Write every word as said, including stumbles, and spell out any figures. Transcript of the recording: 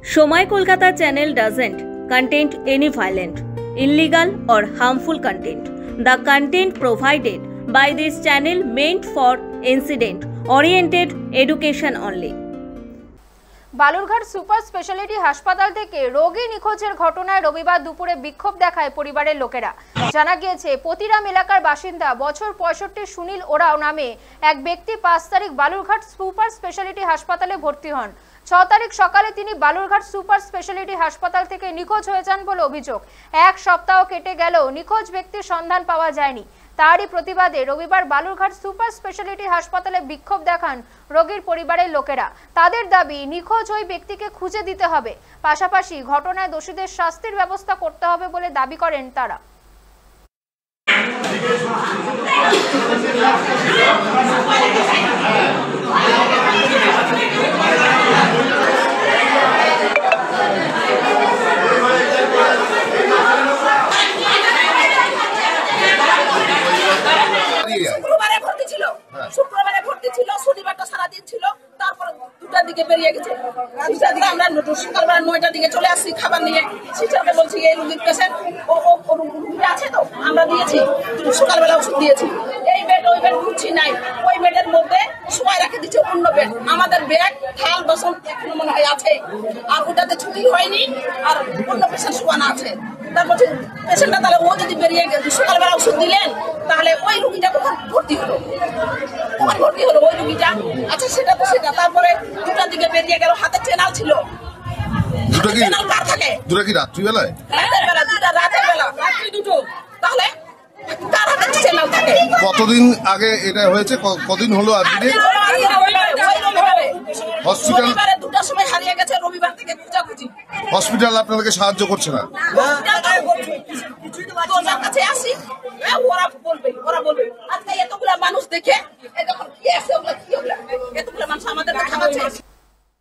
Shomai Kolkata channel doesn't contain any violent, illegal or harmful content. The content provided by this channel meant for incident-oriented education only. Balurghat super speciality হাসপাতাল থেকে রোগী নিখোঁজের ঘটনায় রবিবার দুপুরে বিক্ষোভ দেখায় পরিবারের লোকেরা। জানা গিয়েছে পতিরাম এলাকার বাসিন্দা বছর পঁয়ষট্টি সুনীল ওরাও নামে এক ব্যক্তি পাঁচ তারিখ বালুরঘাট সুপার স্পেশালিটি হাসপাতালে ভর্তি হন। ছ তারিখ সকালে তিনি বালুরঘাট সুপার স্পেশালিটি হাসপাতাল থেকে নিখোঁজ হয়ে যান বলে অভিযোগ। এক সপ্তাহ কেটে গেলেও নিখোঁজ ব্যক্তির সন্ধান পাওয়া যায়নি। তারই প্রতিবাদে রবিবার বালুরঘাট সুপার স্পেশালিটি হাসপাতালে বিক্ষোভ দেখান রোগীর পরিবারের লোকেরা। তাদের দাবি নিখোঁজ ওই ব্যক্তিকে খুঁজে দিতে হবে, পাশাপাশি ঘটনায় দোষীদের শাস্তির ব্যবস্থা করতে হবে বলে দাবি করেন তারা। শুক্রবারে ভর্তি ছিল শুক্রবারে ভর্তি ছিল শনিবারটা সারাদিন ছিল। তারপর দুটার দিকে বেরিয়ে গেছে। আমরা সকালবেলা নয়টার দিকে চলে আসছি খাবার নিয়ে। সিস্টারকে বলছি এই রুগীর পেশেন্ট ও রুগী আছে তো আমরা দিয়েছি, সকালবেলা ওষুধ দিয়েছি। এই বেড ওই বেড ঘুরছি নাই, ওই বেডের মধ্যে সবাই রেখে দিচ্ছে অন্য বেড। আমাদের ব্যাগ থাল বাসন এখনো মনে হয় আছে, আর ওটাতে ছুটি হয়নি, আর অন্য পেশেন্ট শোয়ানো আছে। তারপর পেশেন্টটা তাহলে ও যদি বেরিয়ে সকালবেলা ওষুধ দিলেন তাহলে ওই রুগীটা কখন ভর্তি হলো কখন ভর্তি হলো ওই রুগীটা? আচ্ছা সেটা তো সেটা। তারপরে দুটার দিকে বেরিয়ে গেল, হাতে চেনাল ছিল। দুটো কি চেনাল কার থাকে? দুটো কি রাত্রিবেলায়? রাতের বেলা, দুটা রাতের বেলা, রাত্রি দুটো। তাহলে কার হাতে চেনাল থাকে? কতদিন আগে এটা হয়েছে? কদিন হলো আজকে? হসপিটাল দুটার সময় হারিয়ে গেছে, রবিবার থেকে খোঁজাখুঁজি। হসপিটাল আপনাদেরকে সাহায্য করছে না? তোর কাছে আসি, ওরা বলবে ওরা বলবে আজকে এতগুলা মানুষ দেখে এতগুলা মানুষ আমাদের খাওয়াচ্ছে।